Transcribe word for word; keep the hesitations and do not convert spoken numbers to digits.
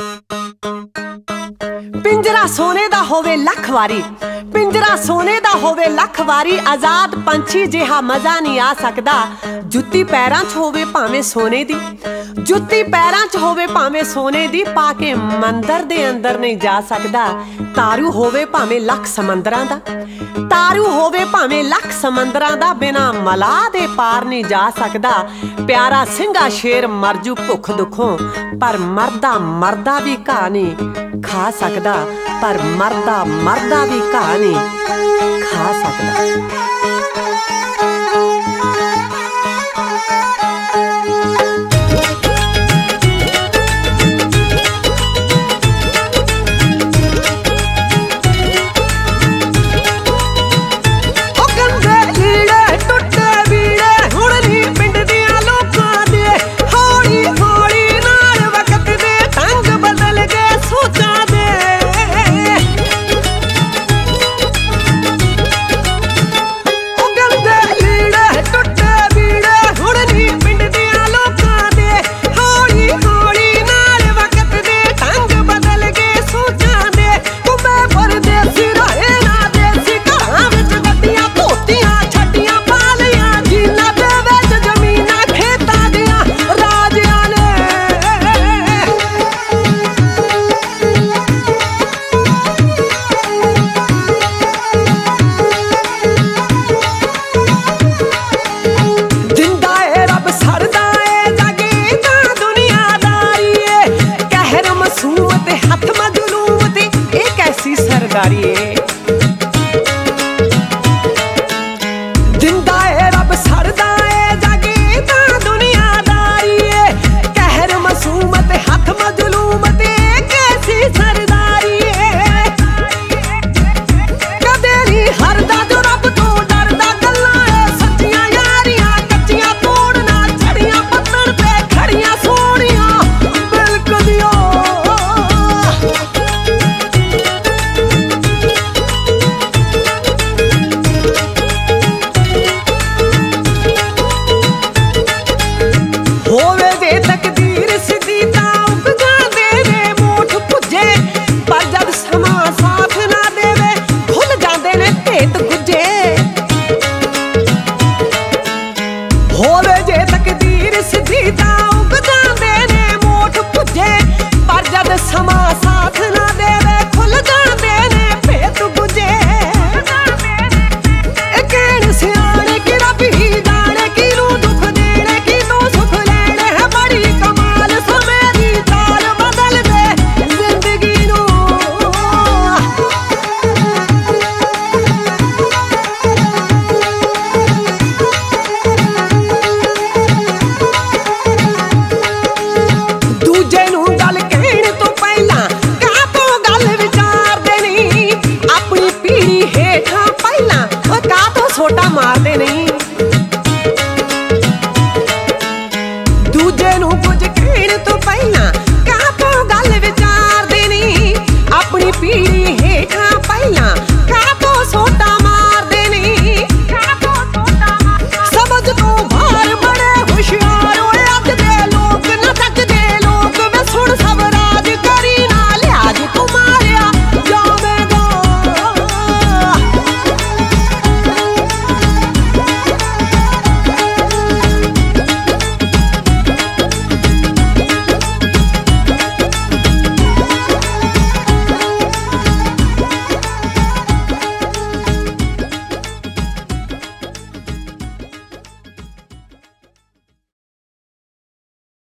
पिंजरा सोने दा होवे लख वारी, पिंजरा सोने दा होवे लख वारी, आजाद पंछी जिहा मजा नहीं आ सकदा। जुत्ती पैरां च होवे भावें सोने दी, जुत्ती पैरां च होवे भावें सोने दी, पाके मंदर दे अंदर नहीं जा सकदा। तारू होवे भावें लख समंदरां दा, तारू होवे भावें लख समंदरां दा, बिना मलाह दे पार नहीं जा सकदा। प्यारा सिंघा शेर मरजू भुख दुखों, पर मरदा मरदा भी घा नहीं खा सकदा, पर मरदा मरदा भी घा नहीं खा सकदा।